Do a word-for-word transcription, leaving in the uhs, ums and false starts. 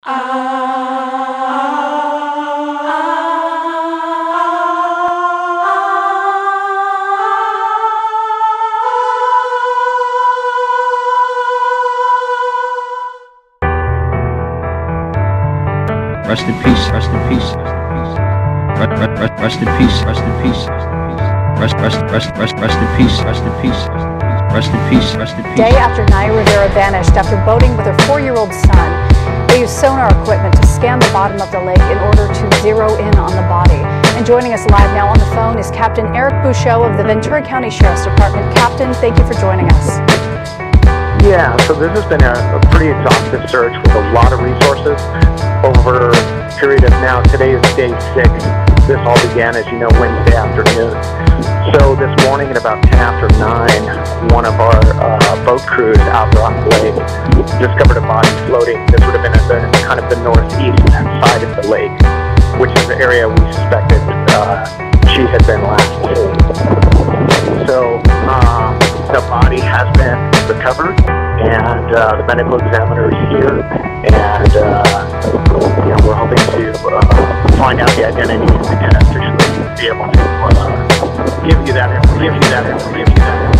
Rest in peace, rest in peace, rest, rest, rest, rest in peace, rest in peace, rest, rest, rest, rest, rest in peace, rest in peace, rest in peace, rest in peace. Day after Naya Rivera vanished after boating with her four-year-old son, they used sonar equipment to scan the bottom of the lake in order to zero in on the body. And joining us live now on the phone is Captain Eric Bouchot of the Ventura County Sheriff's Department. Captain, thank you for joining us. Yeah, so this has been a, a pretty exhaustive search with a lot of resources over a period of now, today is day six. This all began, as you know, Wednesday afternoon. So this morning at about ten after nine, one of our uh, boat crews out there on the lake discovered a body floating. This would have been at the kind of the northeast side of the lake, which is the area we suspected uh, she had been last seen. So um, the body has been recovered, and uh, the medical examiner is here, and uh, you know, we're hoping to uh, find out the identity and officially be able to uh, give you that, give you that, give you that.